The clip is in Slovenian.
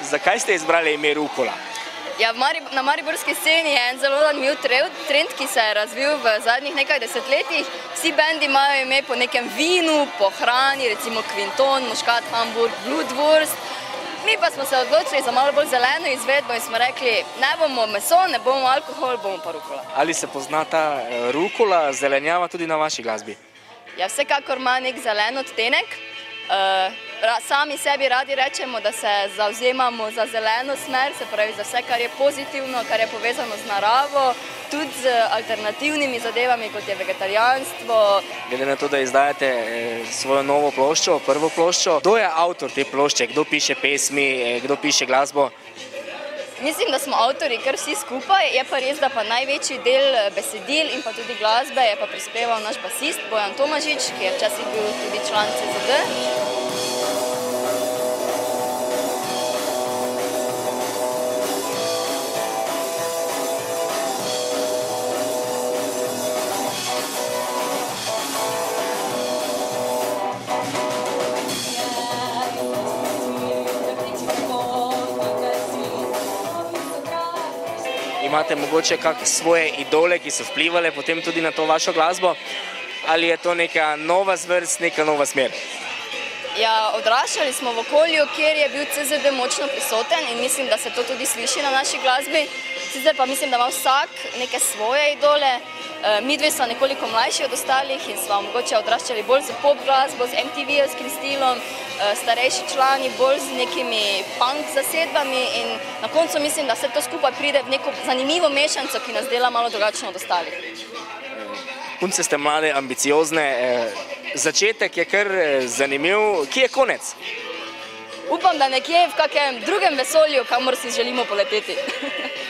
zakaj ste izbrali ime Rukola? Ja, na mariborski sceni je en zelo zanimiv trend, ki se je razvil v zadnjih nekaj desetletjih. Vsi bendi imajo ime po nekem vinu, po hrani, recimo Quinton, Muscat, Hamburg, Blutwurst. Mi pa smo se odločili za malo bolj zeleno izvedbo in smo rekli, ne bomo meso, ne bomo alkohol, bomo pa rukola. Ali se pozna ta rukola, zelenjava tudi na vaši glasbi? Ja, vsekakor ima nek zelen odtenek. Sami sebi radi rečemo, da se zavzemamo za zeleno smer, se pravi za vse, kar je pozitivno, kar je povezano z naravo, tudi z alternativnimi zadevami, kot je vegetarijanstvo. Glede na to, da izdajate svojo novo ploščo, prvo ploščo, kdo je avtor te plošče, kdo piše pesmi, kdo piše glasbo? Mislim, da smo avtori kar vsi skupaj, je pa res, da pa največji del besedil in pa tudi glasbe je pa prispeval naš basist Bojan Tomažič, ki je včasih bil tudi član CZD. Imate mogoče kak svoje idole, ki so vplivali potem tudi na to vašo glasbo? Ali je to neka nova zvrst, neka nova smer? Ja, odraščali smo v okolju, kjer je bil CZD močno prisoten in mislim, da se to tudi sliši na naši glasbi. Sicer pa mislim, da ima vsak neke svoje idole. Midve sva nekoliko mlajši od ostalih in sva mogoče odraščali bolj z pop glasbo, z MTV-evskim stilom, starejši člani bolj z nekimi punk zasedbami in na koncu mislim, da se to skupaj pride v neko zanimivo mešanco, ki nas dela malo drugačno od ostalih. Punce ste mlade, ambiciozne, začetek je kar zanimiv, kje je konec? Upam, da nekje v kakem drugem vesolju, kamor si želimo poleteti.